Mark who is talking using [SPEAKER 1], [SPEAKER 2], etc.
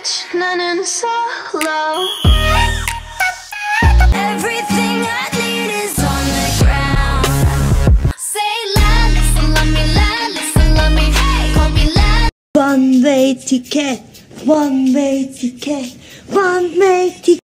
[SPEAKER 1] rich, 나는 solo. Everything I need is on the ground. Say la, listen, love me, la, listen, love me, hey, call me la.
[SPEAKER 2] One way ticket, one way ticket, one way ticket.